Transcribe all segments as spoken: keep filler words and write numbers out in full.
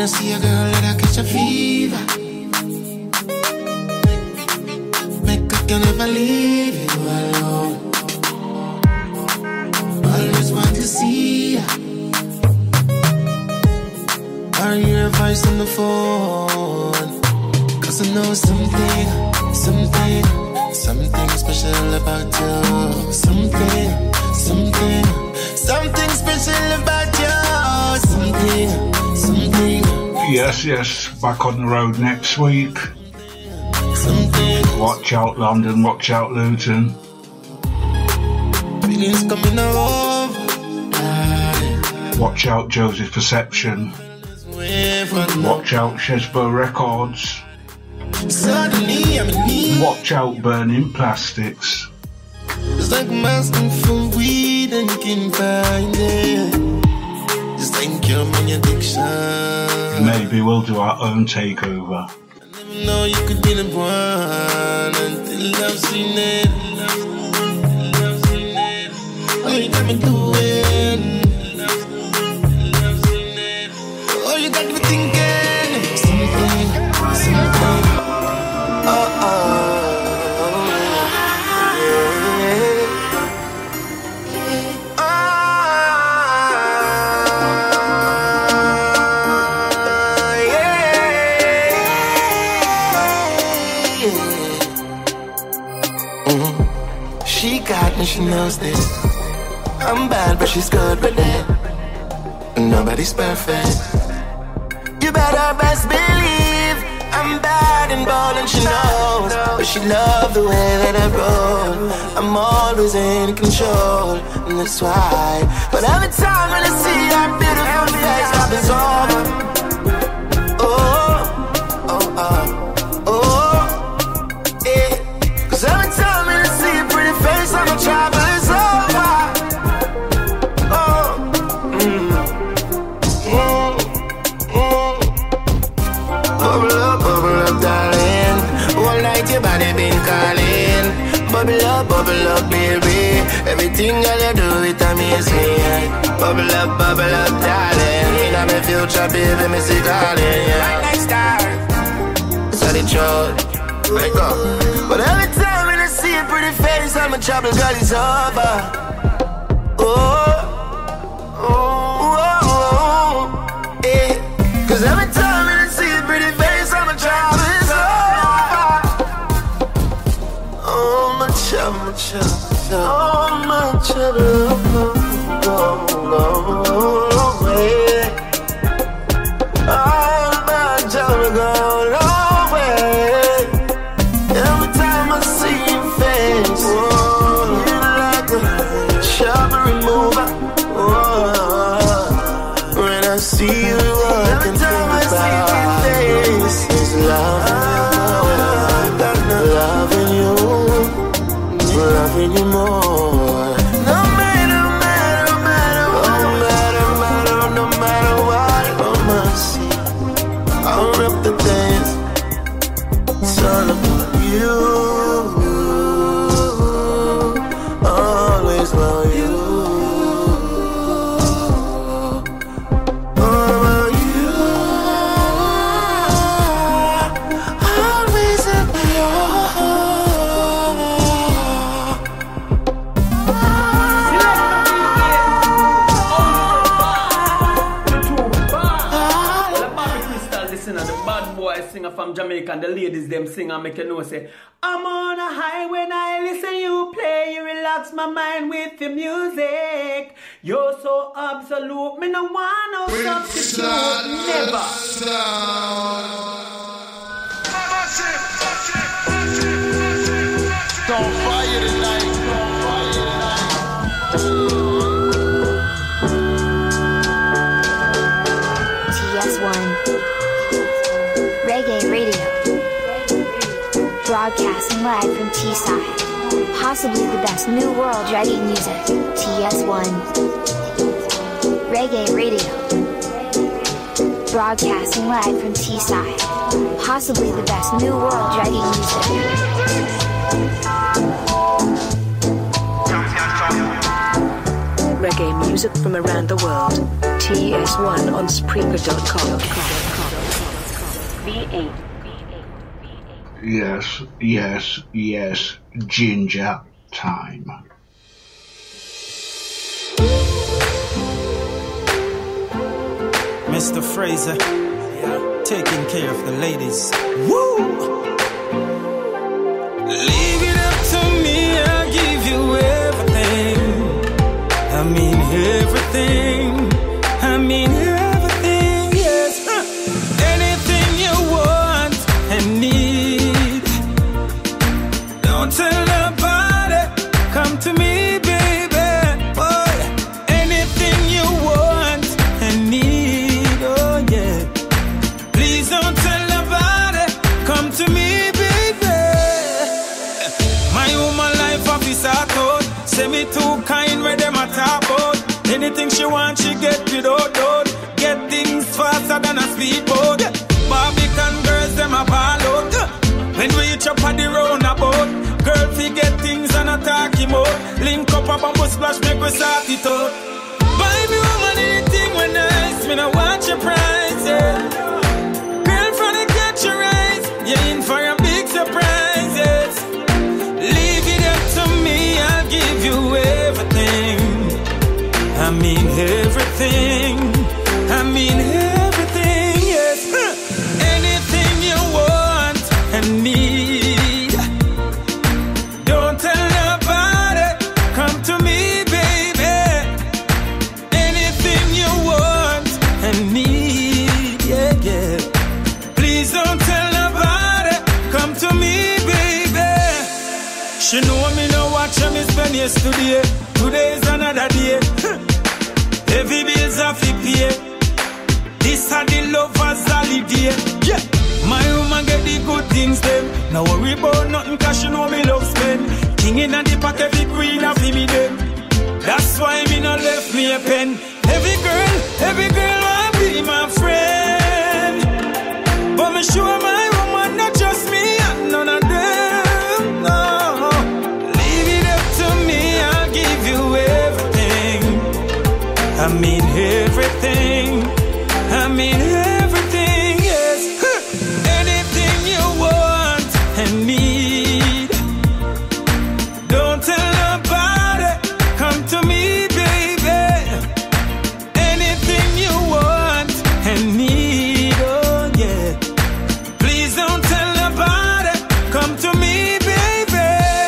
I see a girl that I catch a fever. Make I can never leave you alone. Always want to see ya. I hear your voice on the phone. Cause I know something, something, something special about you. Something, something, something special about you. Something, something. Yes, yes, back on the road next week. Something. Watch out London, watch out Luton. Feelings coming over. Watch out Joseph Perception. Watch out Shesbo Records. Suddenly I'm in need. Watch out Burning Plastics. It's like I'm asking for weed and you can find it. Just think you're my addiction. Maybe we'll do our own takeover. I never know you could be the one until I've seen it. Oh, you got me doing. Oh, you got me thinking. Something, something. Oh, oh, yeah. She got me, she knows this. I'm bad, but she's good with it. Nobody's perfect. You better best believe I'm bad and bold and she knows. But she loves the way that I roll. I'm always in control, and that's why. But every time when I see that beautiful face, nothing's over. Oh, oh, oh, oh, yeah. Cause every time when I see a pretty face, I'm a trouble is over. Oh, mm, mm, mm. Bubble up, bubble up, darling. All night your body been calling. Bubble up, bubble up, baby. Everything that you do, it amazing. Bubble up, bubble up, darling. In my future, baby, me see calling. Right next time, so the truth, wake up. But every time when I see a pretty face, I'm a trouble, girl, it's over. Oh, oh, oh, oh, yeah. Cause every time when I see a pretty face, I'm a trouble, it's over. Oh, my trouble, my trouble, oh, my trouble, oh, oh, oh, yeah. Oh, my trouble, go away. Every time I see your face, oh, you're like a trouble remover. Oh, when I see you, all I can think about is loving you, loving you, loving you more. No matter, no matter, no matter what, no matter, matter, no matter what, I must see. I'll rip the dance. It's all about you. Always love you. All about you. Always about you. Singer from Jamaica and the ladies them sing and make you know say I'm on a high when I listen you play. You relax my mind with your music. You're so absolute, me no want no substitute. Never. Don't fire tonight. Don't fire tonight. T S one Reggae Radio, broadcasting live from Teesside, possibly the best new world reggae music. T S one Reggae Radio, broadcasting live from Teesside, possibly the best new world reggae music. Reggae music from around the world. T S one on Spreaker dot com. V eight. Yes, yes, yes, ginger time. Mister Fraser, yeah, taking care of the ladies. Woo! Leave it up to me, I'll give you everything. I mean everything. I mean everything, yes. Uh. Anything you want and need. Don't tell nobody, come to me, baby. Boy, anything you want and need, oh yeah. Please don't tell nobody, come to me, baby. My woman life officer code, say me too kind where them a talk about. Anything she wants, she get without doubt. Get things faster than a speedboat. Barbican girls, them a ball out. When we each up on the roundabout, girl, we get things and a talky mode. Link up a bamboo splash, make we sort it out. Buy me woman anything when nice, me no watch your price, yeah. Girl, from the catch your eyes, you're in for a big surprise, yes. Leave it up to me, I'll give you everything. I mean everything, I mean everything, yes. Anything you want and need. Don't tell nobody, come to me, baby. Anything you want and need, yeah, yeah. Please don't tell nobody, come to me, baby. She know me no watch me spend yesterday. Today's another day. Heavy bills have to pay. This are the lovers holiday. Yeah. My woman get the good things them. Now worry about nothing cause she know me love spend. King in the pocket, the queen of me them. That's why me no left me a pen. Every girl, every girl want be my friend. But me sure my woman not just me and none of them. No. Leave it up to me, I'll give you everything. I mean everything, I mean everything, yes. Huh. Anything you want and need. Don't tell nobody, come to me, baby. Anything you want and need, oh yeah. Please don't tell nobody, come to me, baby.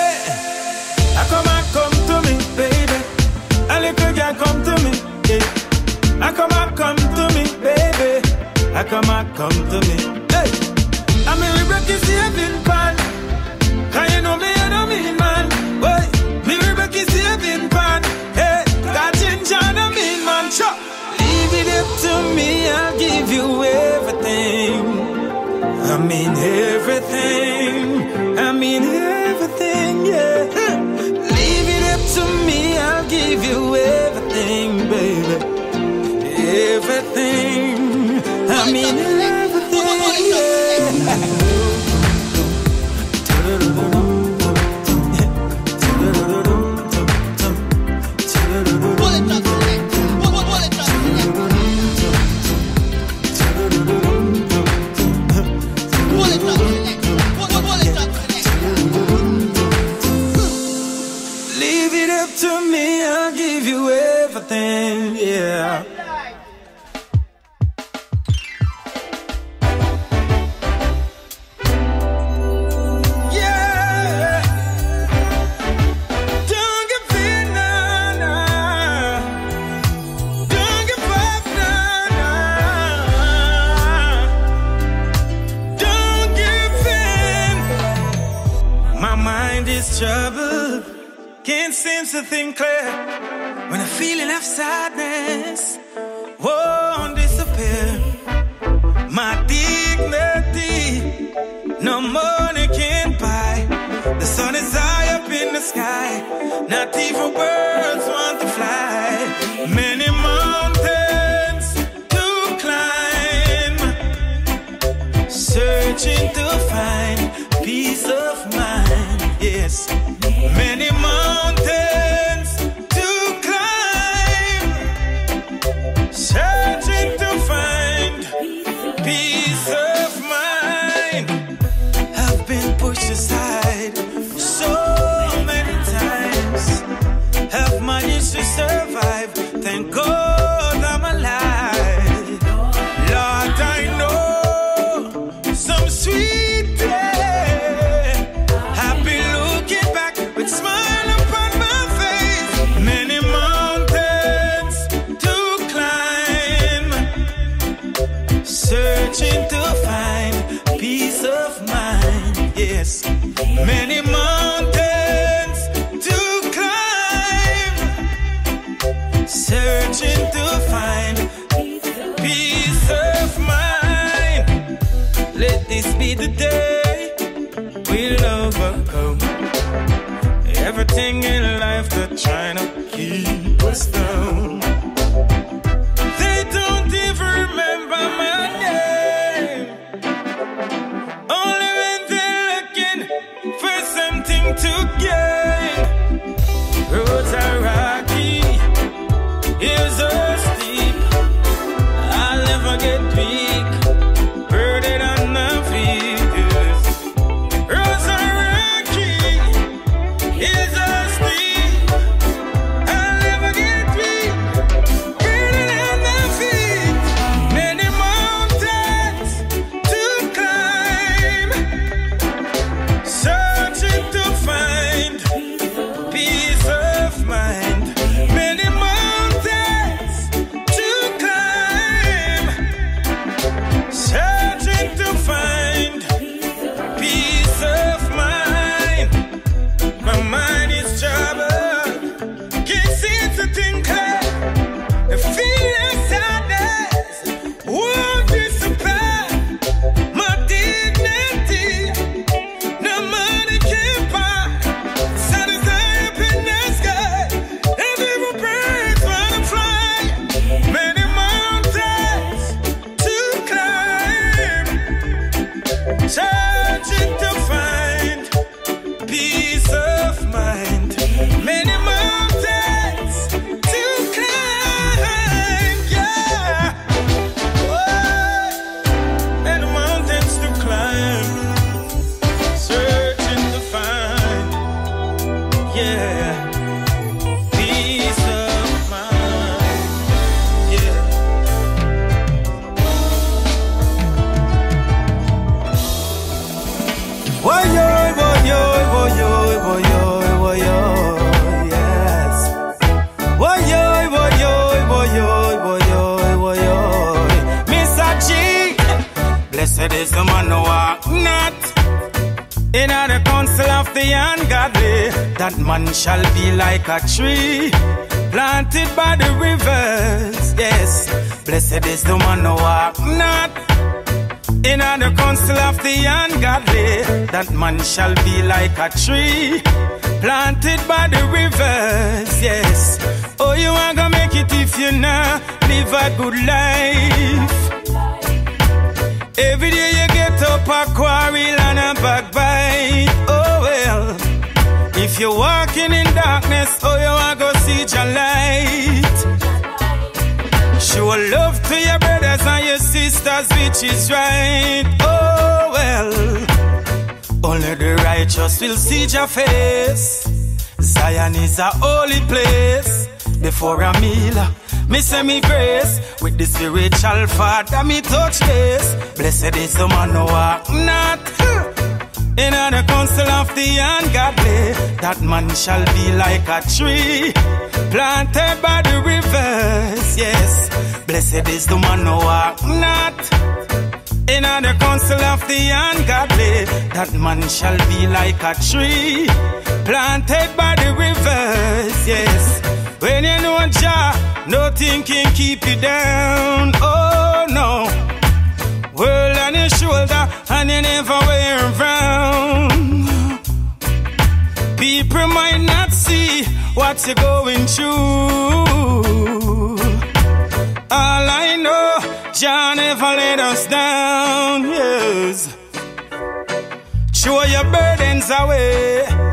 I come and come to me, baby. A little girl come to me. I come and come to me, baby. I come and come to me. Hey, I'm a Rebecca saving pan. Can you know me? I don't mean man. Boy, me Rebecca saving pan. Hey, got ginger, I don't mean man. Chop. Leave it up to me, I'll give you everything. I mean everything. I mean everything, yeah. Leave it up to me, I'll give you everything, baby. Everything, I mean everything, yeah. Leave it up to me, I'll give you everything, yeah. Trouble, can't seem to think clear. When a feeling of sadness won't disappear. My dignity, no money can buy. The sun is high up in the sky, not even birds want to fly. Many mountains to climb, searching to find peace of mind. Yes, many mountains to climb, searching to find peace of mind. come. Everything in life they're trying to keep us down. They don't even remember my name. Only when they're looking for something to gain. Roads are rocky, hills are steep. I'll never get weak, burdened on my feet. Yes. Roads are rocky, hills are steep. I'll never get weak, burdened on my feet. Many mountains to climb, searching to find peace of mind. Many mountains to climb, searching to find peace of mind. My mind is troubled, can't seem to think clear. The fear of sadness won't disappear. My dignity, no money can buy. Sun is high up in the sky, and evil birds wanna fly. Many mountains to climb, searching to find peace of mind. Many mountains to climb, yeah. Whoa. Many mountains to climb, searching to find, yeah, peace of mind, yeah. Woyo, woyo, woyo, woyo, woyo, yes. Woyo, woyo, woyo, woyo, woyo. Mister G, blessed is the man who walk not in the counsel of the ungodly. That man shall be like a tree planted by the rivers. Yes, blessed is the man who walk not in the counsel of the ungodly. That man shall be like a tree planted by the rivers. Yes. Oh, you ain't gonna make it if you not live a good life. Every day you get up a quarrel and a backbite. Oh well, if you're walking in darkness, oh you ain't gonna see your light. Show love to your brothers and your sisters, which is right. Oh well, only the righteous will see your face. Zion is a holy place. Before a meal, me say me grace. With the spiritual father, me touch base. Blessed is the man who walk not in the counsel of the ungodly. That man shall be like a tree planted by the rivers. Yes, blessed is the man who walk not in the counsel of the ungodly. That man shall be like a tree planted by the rivers. Yes, when you know Jah, nothing can keep you down. Oh no, world on your shoulder and you never wear around. People might not see what you're going through. All I know, Jah never let us down. Yes, throw your burdens away.